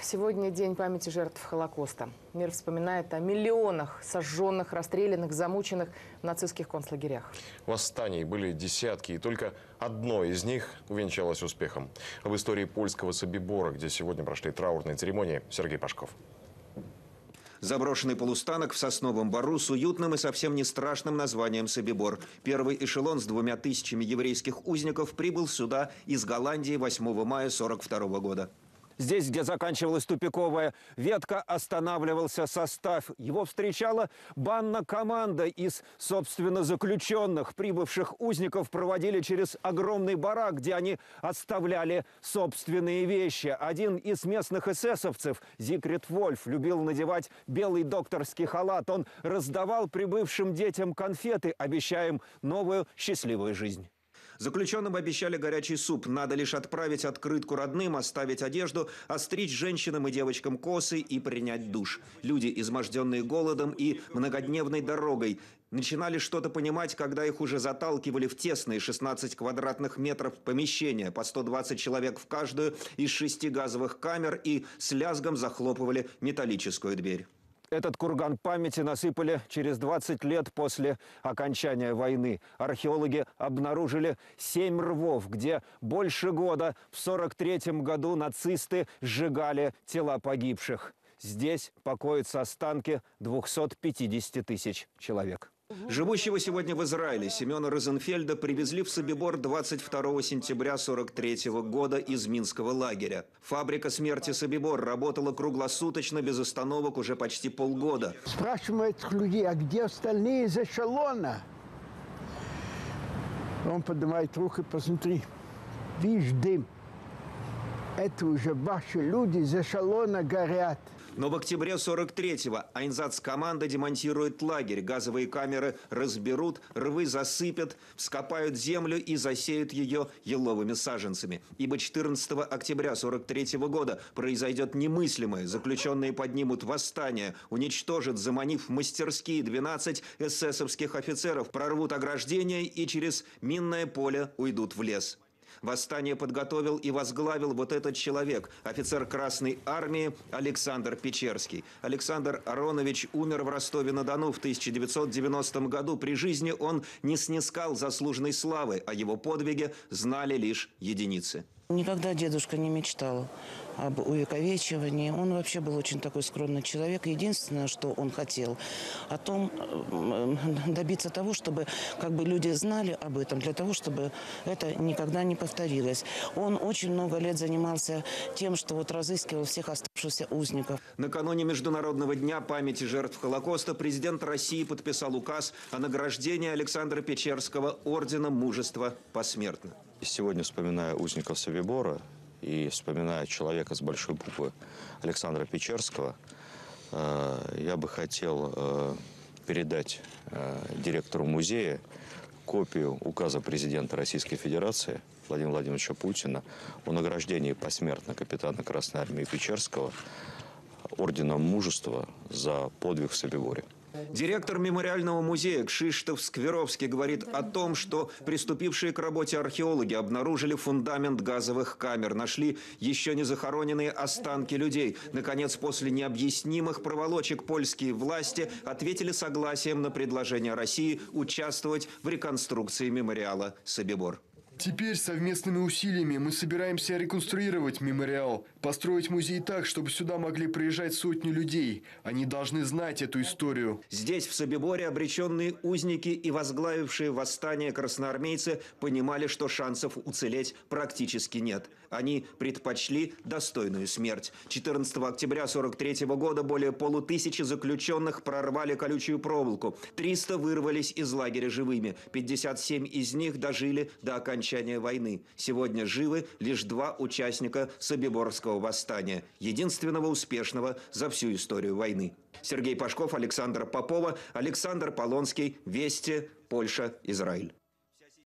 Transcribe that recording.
Сегодня день памяти жертв Холокоста. Мир вспоминает о миллионах сожженных, расстрелянных, замученных в нацистских концлагерях. Восстаний были десятки, и только одно из них увенчалось успехом. Об истории польского Собибора, где сегодня прошли траурные церемонии, Сергей Пашков. Заброшенный полустанок в Сосновом Бору с уютным и совсем не страшным названием Собибор. Первый эшелон с 2000 еврейских узников прибыл сюда из Голландии 8 мая 1942 года. Здесь, где заканчивалась тупиковая ветка, останавливался состав. Его встречала банна-команда из, собственно, заключенных. Прибывших узников проводили через огромный барак, где они оставляли собственные вещи. Один из местных эсэсовцев, Зигфрид Вольф, любил надевать белый докторский халат. Он раздавал прибывшим детям конфеты, обещая им новую счастливую жизнь. Заключенным обещали горячий суп. Надо лишь отправить открытку родным, оставить одежду, остричь женщинам и девочкам косы и принять душ. Люди, изможденные голодом и многодневной дорогой, начинали что-то понимать, когда их уже заталкивали в тесные 16 квадратных метров помещения, по 120 человек в каждую, из 6 газовых камер, и с лязгом захлопывали металлическую дверь. Этот курган памяти насыпали через 20 лет после окончания войны. Археологи обнаружили 7 рвов, где больше года, в 1943 году, нацисты сжигали тела погибших. Здесь покоятся останки 250 тысяч человек. Живущего сегодня в Израиле Семена Розенфельда привезли в Собибор 22 сентября 1943 года из Минского лагеря. Фабрика смерти Собибор работала круглосуточно, без остановок уже почти полгода. Спрашиваем этих людей, а где остальные из эшелона? Он поднимает руку, посмотри, видишь дым. Это уже ваши люди из эшелона горят. Но в октябре 43-го Айнзац-команда демонтирует лагерь. Газовые камеры разберут, рвы засыпят, вскопают землю и засеют ее еловыми саженцами. Ибо 14 октября 43 года произойдет немыслимое. Заключенные поднимут восстание, уничтожат, заманив в мастерские 12 эсэсовских офицеров, прорвут ограждения и через минное поле уйдут в лес. Восстание подготовил и возглавил вот этот человек, офицер Красной армии Александр Печерский. Александр Аронович умер в Ростове-на-Дону в 1990 году. При жизни он не снискал заслуженной славы, а его подвиге знали лишь единицы. Никогда дедушка не мечтал об увековечивании. Он вообще был очень такой скромный человек. Единственное, что он хотел, о том добиться того, чтобы люди знали об этом, для того, чтобы это никогда не повторилось. Он очень много лет занимался тем, что разыскивал всех оставшихся узников. Накануне Международного дня памяти жертв Холокоста президент России подписал указ о награждении Александра Печерского орденом Мужества посмертно. Сегодня, вспоминая узников Собибора и вспоминая человека с большой буквы Александра Печерского, я бы хотел передать директору музея копию указа президента Российской Федерации Владимира Владимировича Путина о награждении посмертно капитана Красной армии Печерского орденом Мужества за подвиг в Собиборе. Директор мемориального музея Кшиштоф Скверовский говорит о том, что приступившие к работе археологи обнаружили фундамент газовых камер, нашли еще не захороненные останки людей. Наконец, после необъяснимых проволочек польские власти ответили согласием на предложение России участвовать в реконструкции мемориала Собибор. Теперь совместными усилиями мы собираемся реконструировать мемориал, построить музей так, чтобы сюда могли приезжать сотни людей. Они должны знать эту историю. Здесь, в Собиборе, обреченные узники и возглавившие восстание красноармейцы понимали, что шансов уцелеть практически нет. Они предпочли достойную смерть. 14 октября 1943 года более полутысячи заключенных прорвали колючую проволоку. 300 вырвались из лагеря живыми. 57 из них дожили до окончания войны. Сегодня живы лишь 2 участника Собиборского восстания, единственного успешного за всю историю войны. Сергей Пашков, Александр Попова, Александр Полонский. Вести, Польша, Израиль.